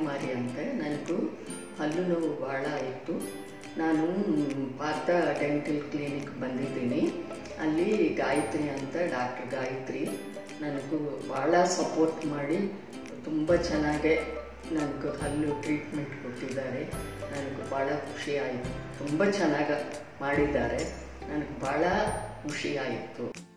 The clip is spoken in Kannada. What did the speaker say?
ಕುಮಾರಿ ಅಂತ. ನನಗೂ ಹಲ್ಲು ನೋವು ಭಾಳ ಇತ್ತು. ನಾನು ಪಾರ್ಥ ಡೆಂಟಲ್ ಕ್ಲಿನಿಕ್ ಬಂದಿದ್ದೀನಿ. ಅಲ್ಲಿ ಗಾಯತ್ರಿ ಅಂತ ಡಾಕ್ಟರ್ ಗಾಯತ್ರಿ ನನಗೂ ಭಾಳ ಸಪೋರ್ಟ್ ಮಾಡಿ ತುಂಬ ಚೆನ್ನಾಗೇ ನನಗೂ ಹಲ್ಲು ಟ್ರೀಟ್ಮೆಂಟ್ ಕೊಟ್ಟಿದ್ದಾರೆ. ನನಗೂ ಭಾಳ ಖುಷಿ ಆಯಿತು. ತುಂಬ ಚೆನ್ನಾಗಿ ಮಾಡಿದ್ದಾರೆ. ನನಗೆ ಭಾಳ ಖುಷಿ ಆಯಿತು.